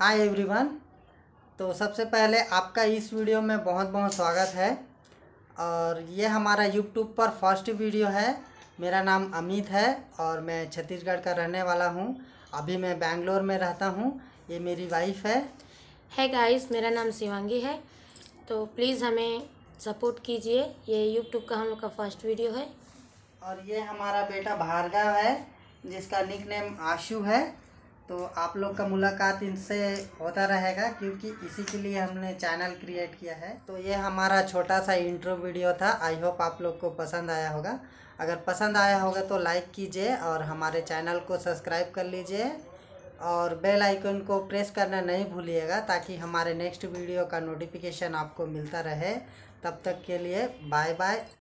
Hi everyone. तो सबसे पहले आपका इस वीडियो में बहुत बहुत स्वागत है। और ये हमारा यूट्यूब पर फर्स्ट वीडियो है। मेरा नाम अमित है और मैं छत्तीसगढ़ का रहने वाला हूँ। अभी मैं बेंगलोर में रहता हूँ। ये मेरी वाइफ है। है गाइस, मेरा नाम शिवांगी है। तो प्लीज़ हमें सपोर्ट कीजिए। ये यूट्यूब का हम लोग का फर्स्ट वीडियो है। और ये हमारा बेटा भार्गव है जिसका निक नेम आशु है। तो आप लोग का मुलाकात इनसे होता रहेगा क्योंकि इसी के लिए हमने चैनल क्रिएट किया है। तो ये हमारा छोटा सा इंट्रो वीडियो था। आई होप आप लोग को पसंद आया होगा। अगर पसंद आया होगा तो लाइक कीजिए और हमारे चैनल को सब्सक्राइब कर लीजिए और बेल आइकन को प्रेस करना नहीं भूलिएगा ताकि हमारे नेक्स्ट वीडियो का नोटिफिकेशन आपको मिलता रहे। तब तक के लिए बाय बाय।